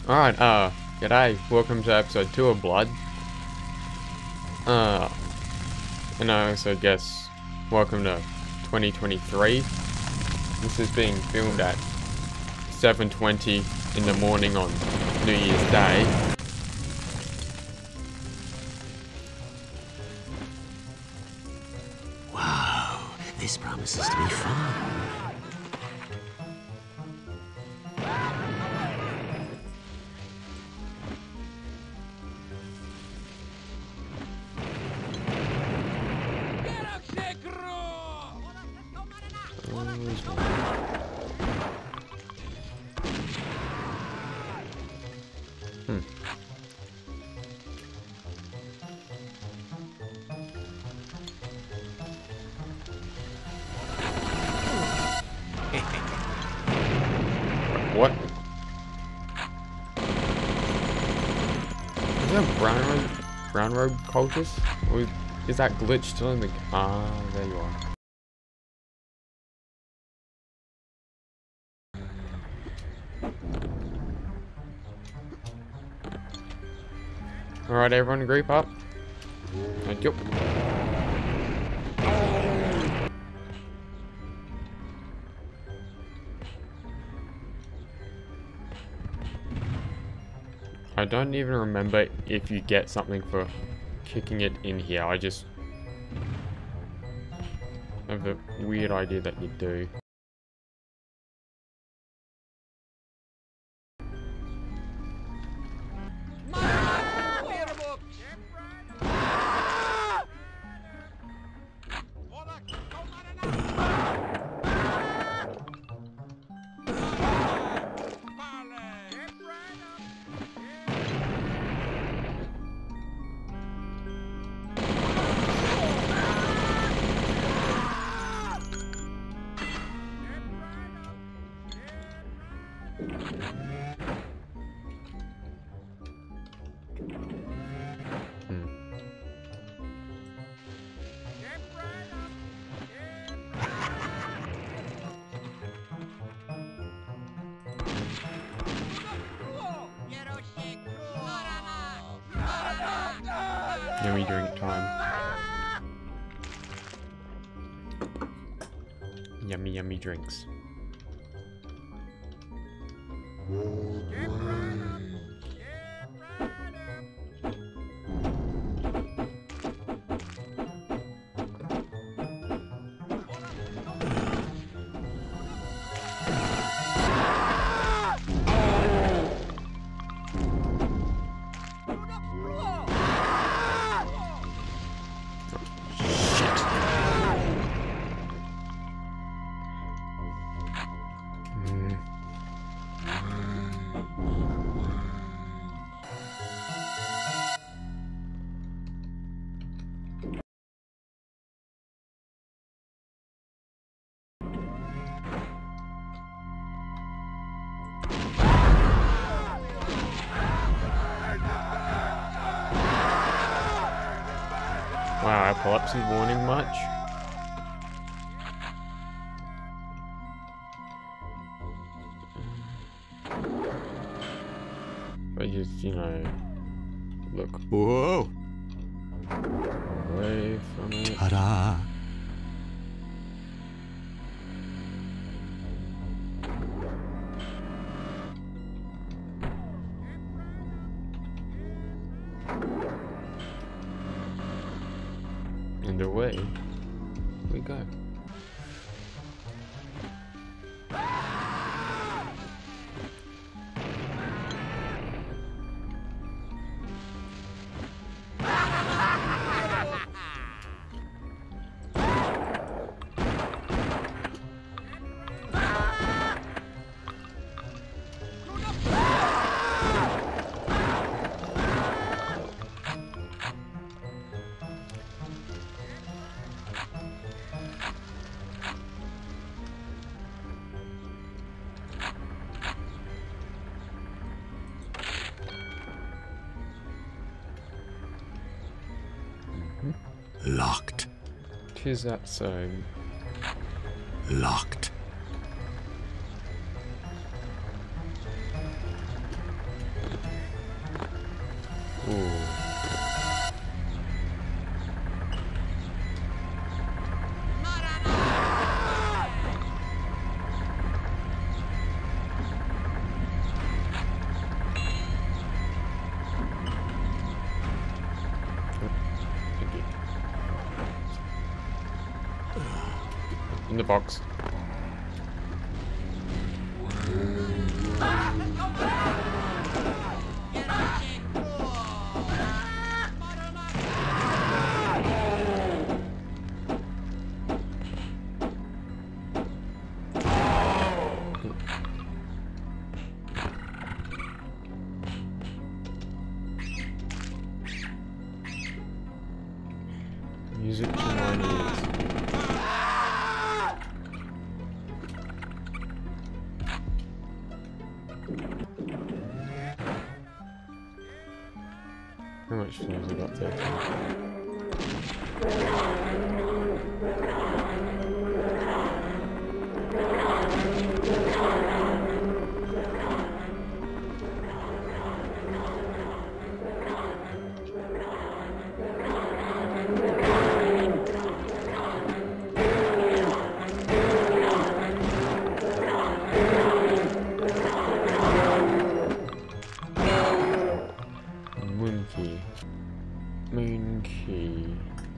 Alright, g'day. Welcome to episode 2 of Blood. And I also guess, welcome to 2023. This is being filmed at 7:20 in the morning on New Year's Day. Wow, this promises to be fun. What? Is that brown robe cultist? Or is that glitch still in the... Ah, there you are. Alright, everyone, group up. Thank you. I don't even remember if you get something for kicking it in here. I just have a weird idea that you do. Yummy drink time. Yummy, yummy drinks. Wow, epilepsy warning much? But just, you know, look. Whoa! Away from it. Ta-da! And away we go. Locked. Tis that so. Locked. in the box. Music to my ears. How much time have I got there? Monkey.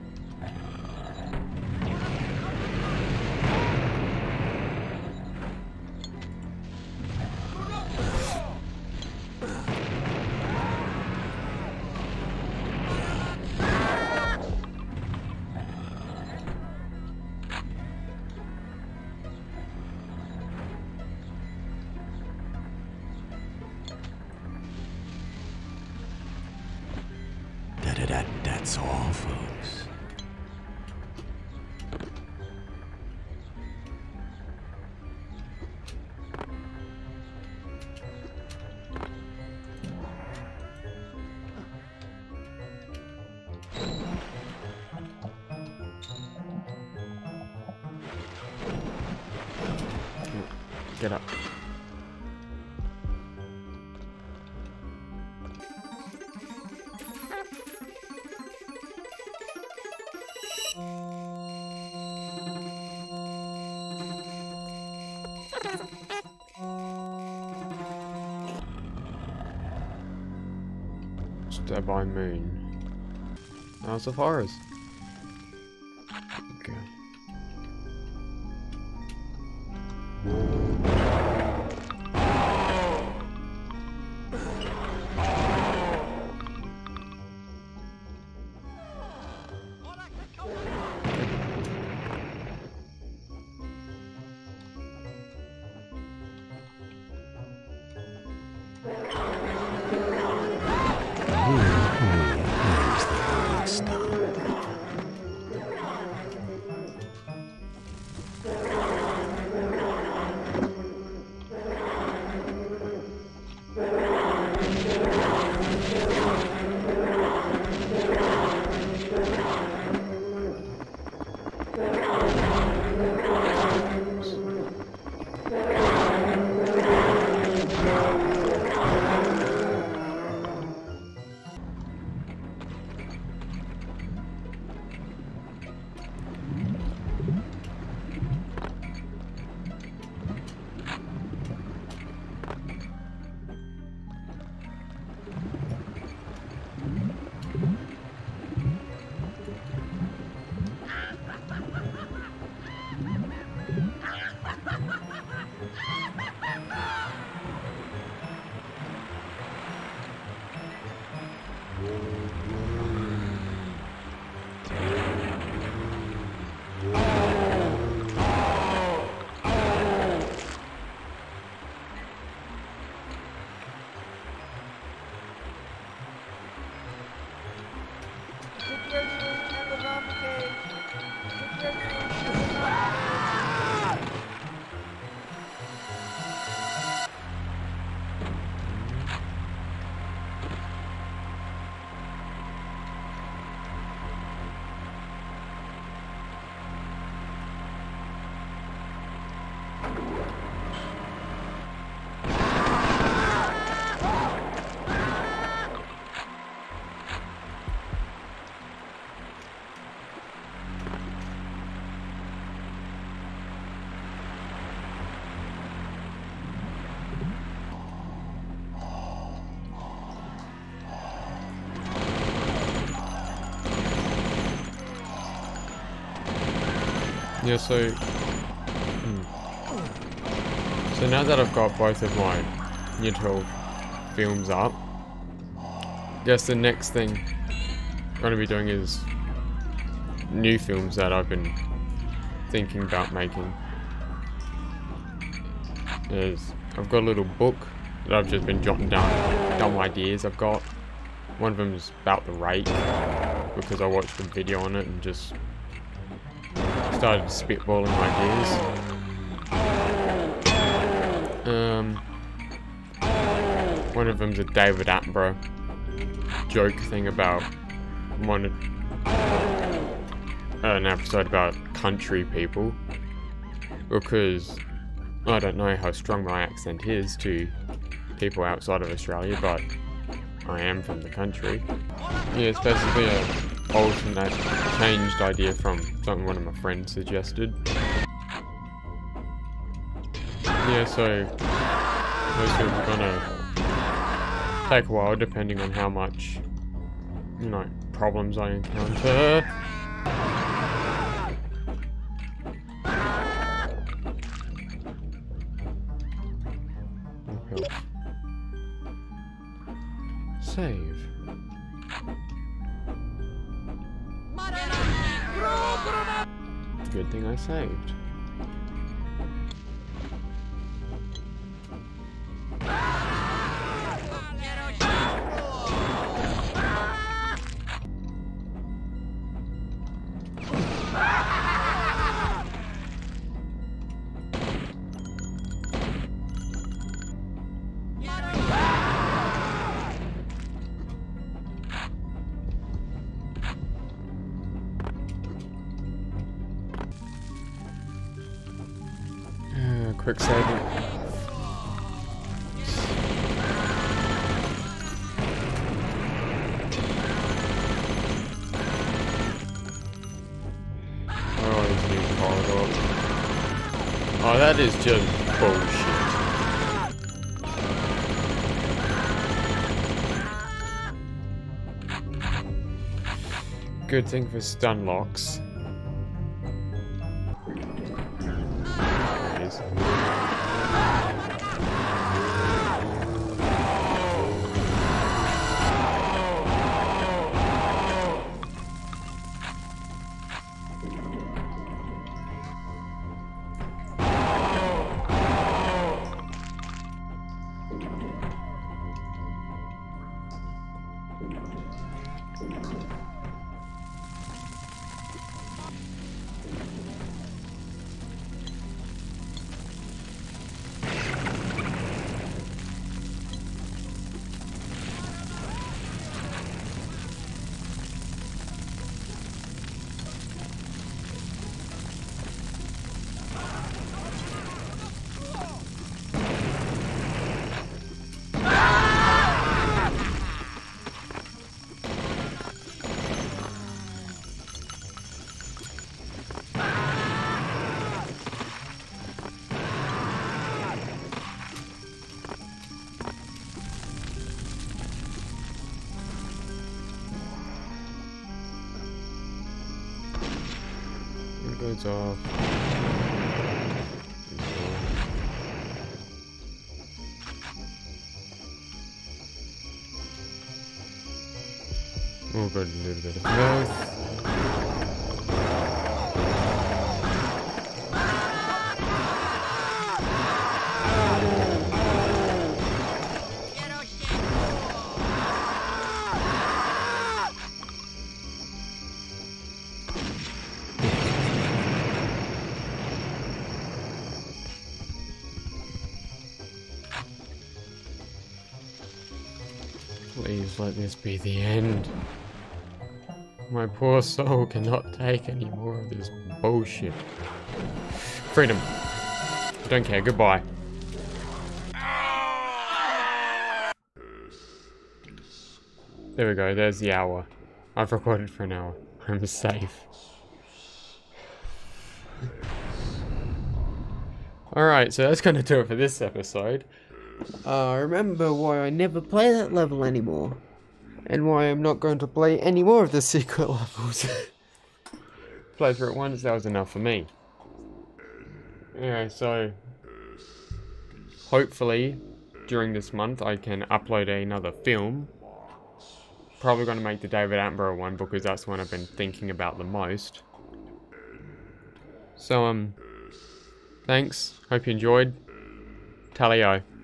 That's all, folks. Get up. Stay by moon. How's the forest? Okay. Where's the old star? Yeah, so So now that I've got both of my Year 12 films up, I guess the next thing I'm going to be doing is new films that I've been thinking about making. I've got a little book that I've just been jotting down dumb ideas I've got. One of them is about the rake, because I watched a video on it and just started spitballing ideas. One of them's a David Attenborough joke thing about an episode about country people, because I don't know how strong my accent is to people outside of Australia, but I am from the country. Yeah, it's basically an alternate, changed idea from something one of my friends suggested. Yeah, so those films are gonna take a while depending on how much, you know, problems I encounter. Okay. Save. Good thing I saved. Quick saving. Oh, this new corridor. Oh, that is just bullshit. Good thing for stun locks. Goes off. Oh, got a little bit of health. Please let this be the end. My poor soul cannot take any more of this bullshit. Freedom. Don't care, goodbye. There we go, there's the hour. I've recorded for an hour. I'm safe. Alright, so that's gonna do it for this episode. Remember why I never play that level anymore. And why I'm not going to play any more of the secret levels. Play through it once, that was enough for me. Anyway, so hopefully during this month I can upload another film. Probably going to make the David Attenborough one because that's the one I've been thinking about the most. So thanks, hope you enjoyed. Tally-o.